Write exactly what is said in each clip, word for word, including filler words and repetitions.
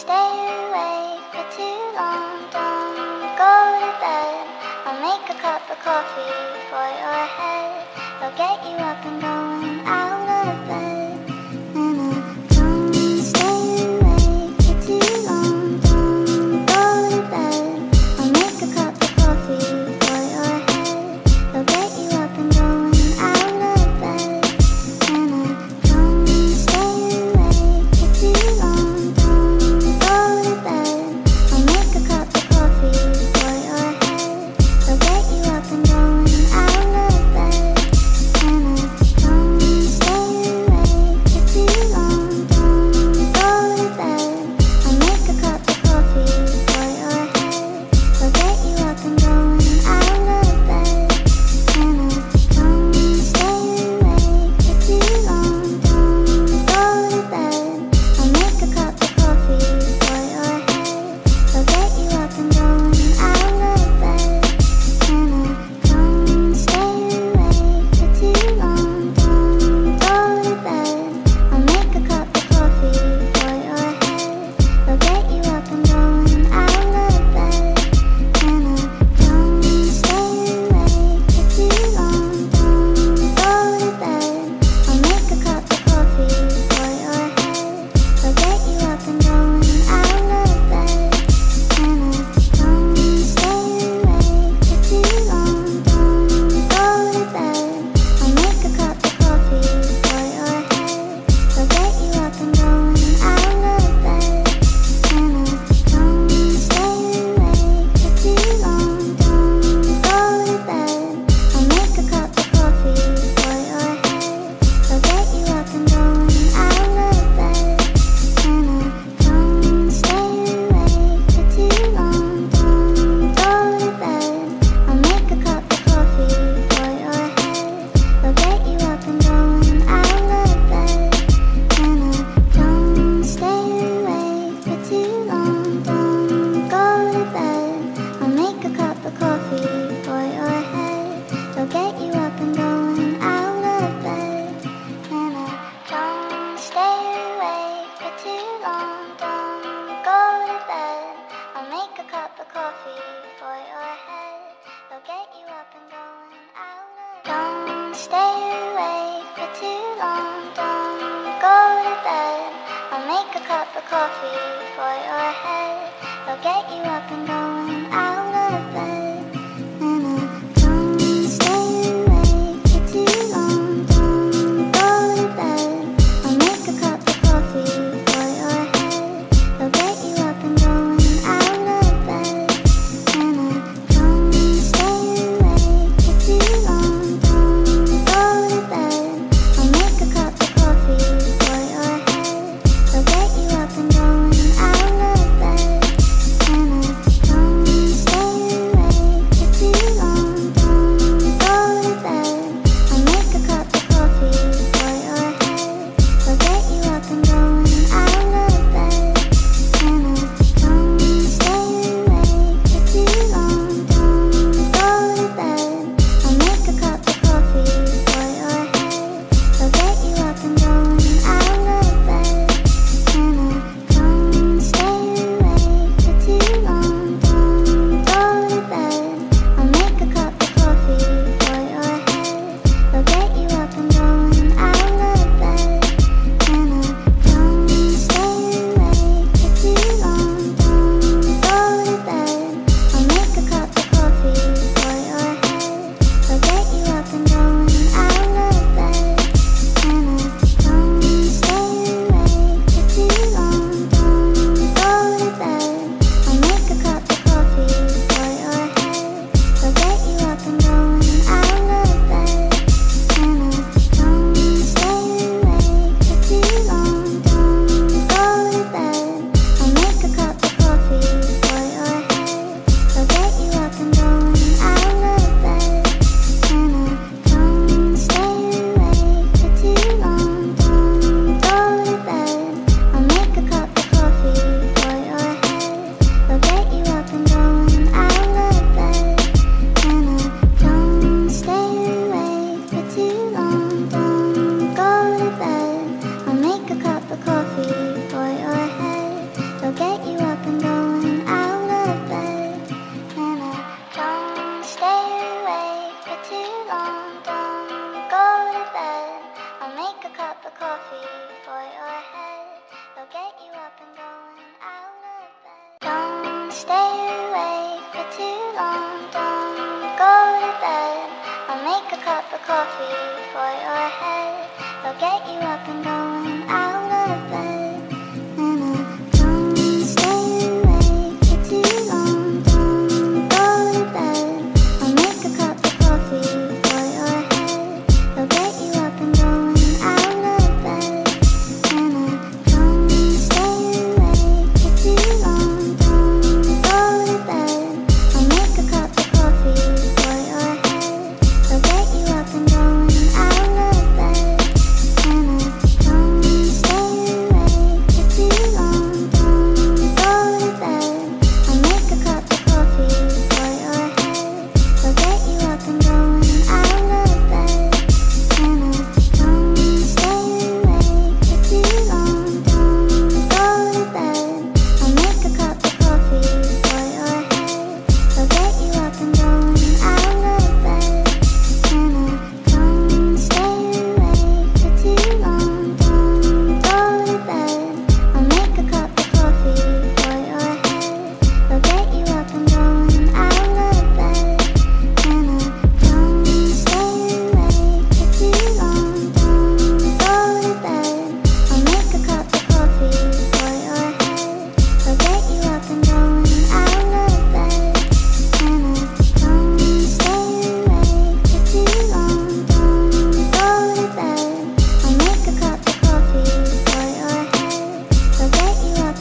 stay awake for too long. Don't go to bed. I'll make a cup of coffee for your head. I'll get you up and going out of bed. And I don't stay awake for too long. Don't go to bed. I'll make a cup of coffee for your head. I'll get you up and going out of bed. And I don't stay awake for too long. Don't go to bed. I'll make a cup of coffee for your head. I'll get you up and going out of bed. And I don't stay awake for too long. Don't go to bed. I'll make a cup of coffee for your head. I'll get you up and going out of bed. And I don't stay awake for too long. Don't go to bed. I'll make a cup of coffee for your head. I'll get you up and going out of bed. And I don't stay awake for too long. Don't go to bed. I'll make a cup of coffee for your head. I'll get you up and going out of bed. And I don't stay awake for too long. Don't go to bed. I'll make a cup of coffee for your head. I'll get you up and going out of bed. And I don't stay awake for too long. Don't go to bed. I'll make a cup of coffee for your head. I'll get you up and going out of bed. And I don't stay awake for too long. Don't go to bed. I'll make a cup of coffee for your head. I'll get you up and going out of bed. And I don't stay awake for too long. Don't go to bed. I'll make a cup of coffee for your head. I'll get you up and going out of bed. And I don't stay awake for too long. Don't go to bed. I'll make a cup of coffee for your head. I'll get you up and going out of bed. And I don't stay awake for too long. Don't go to bed. I'll make a cup of coffee for your head. I'll get you up and going out of bed. Don't stay awake for too long. Don't go to bed. I'll make a cup of coffee for your head. I'll get you up and going out of bed. And I don't stay awake for too long. Don't go to bed. I'll make a cup of coffee for your head. I'll get you up and going out of bed. And I don't stay awake for too long. Don't go to bed. I'll make a cup of coffee for your head. I'll get you up and going out of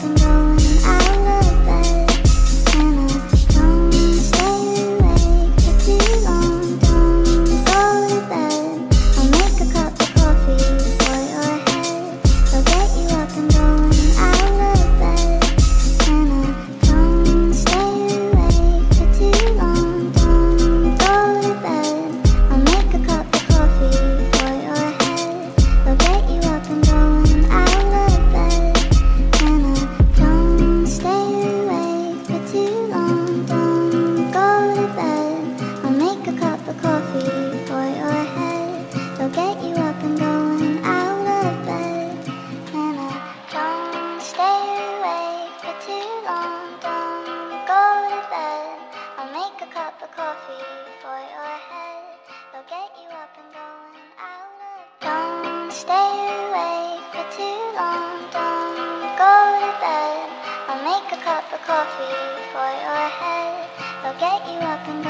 and going out of bed. And I don't stay awake for too long. Don't go to bed. I'll make a cup of coffee for your head. I'll get you up and going out of bed. And I don't stay awake for too long. Don't go to bed. I'll make a cup of coffee for your head. I'll get you up and going out of bed. And I don't stay awake for too long. Don't go to bed. I'll make a cup of coffee for your head. I'll get you up and going out of bed. And I don't stay awake for too long. Don't go to bed. I'll make a cup of coffee for your head. I'll get you up and going out of bed. Don't stay awake for too long. Don't go to bed. I'll make a cup of coffee for your head. I'll get you up and